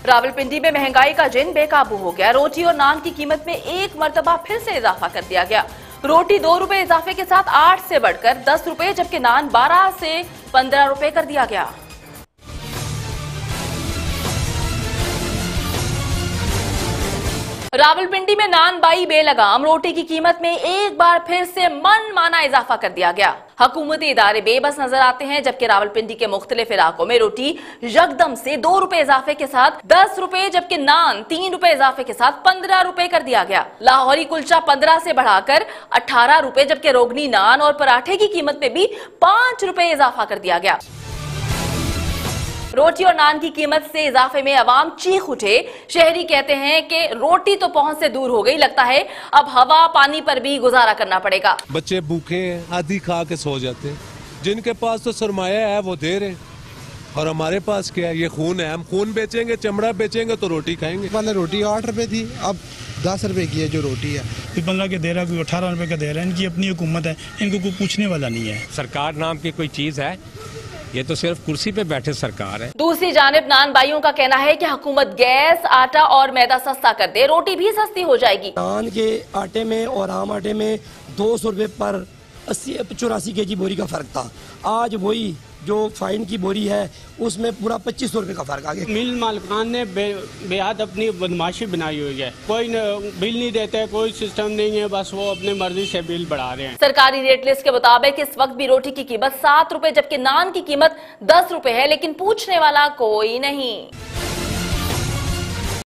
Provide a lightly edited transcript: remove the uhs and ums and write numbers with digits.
रावलपिंडी में महंगाई का जिन बेकाबू हो गया। रोटी और नान की कीमत में एक मर्तबा फिर से इजाफा कर दिया गया। रोटी 2 रुपए इजाफे के साथ 8 से बढ़कर 10 रुपए, जबकि नान 12 से 15 रुपए कर दिया गया। रावलपिंडी में नान बाई बेलगाम रोटी की कीमत में एक बार फिर से मनमाना इजाफा कर दिया गया। हुकूमती इदारे बेबस नजर आते हैं, जबकि रावलपिंडी के मुख्तलिफ इलाकों में रोटी यकदम से 2 रुपए इजाफे के साथ 10 रुपए, जबकि नान 3 रुपए इजाफे के साथ 15 रुपए कर दिया गया। लाहौरी कुलचा 15 से बढ़ाकर 18 रुपए, जबकि रोगनी नान और पराठे की कीमत में भी 5 रुपए इजाफा कर दिया गया। रोटी और नान की कीमत से इजाफे में अवाम चीख उठे। शहरी कहते हैं कि रोटी तो पहुंच से दूर हो गई, लगता है अब हवा पानी पर भी गुजारा करना पड़ेगा। बच्चे भूखे हैं, आधी खा के सो जाते हैं। जिनके पास तो सरमाया है वो दे रहे, और हमारे पास क्या है? ये खून है। हम खून बेचेंगे, चमड़ा बेचेंगे तो रोटी खाएंगे। पहले रोटी 8 रुपए थी, अब 10 रुपए की है जो रोटी है। कोई 15 के दे रहा है, कोई 18 रुपए का दे रहा है। इनकी अपनी हुकूमत है, इनको कोई पूछने वाला नहीं है। सरकार नाम की कोई चीज है? ये तो सिर्फ कुर्सी पे बैठे सरकार है। दूसरी जानिब नान बाइयों का कहना है कि हुकूमत गैस, आटा और मैदा सस्ता कर दे, रोटी भी सस्ती हो जाएगी। नान के आटे में और आम आटे में 200 रुपए पर 84 केजी बोरी का फर्क था। आज वही जो फाइन की बोरी है उसमें पूरा 2500 रुपए का फर्क आ गया। मिल मालिकान ने बेहद अपनी बदमाशी बनाई हुई है। कोई बिल नहीं देते, कोई सिस्टम नहीं है, बस वो अपनी मर्जी से बिल बढ़ा रहे हैं। सरकारी रेट लिस्ट के मुताबिक इस वक्त भी रोटी की कीमत 7 रुपए, जबकि नान की कीमत 10 रुपए है, लेकिन पूछने वाला कोई नहीं।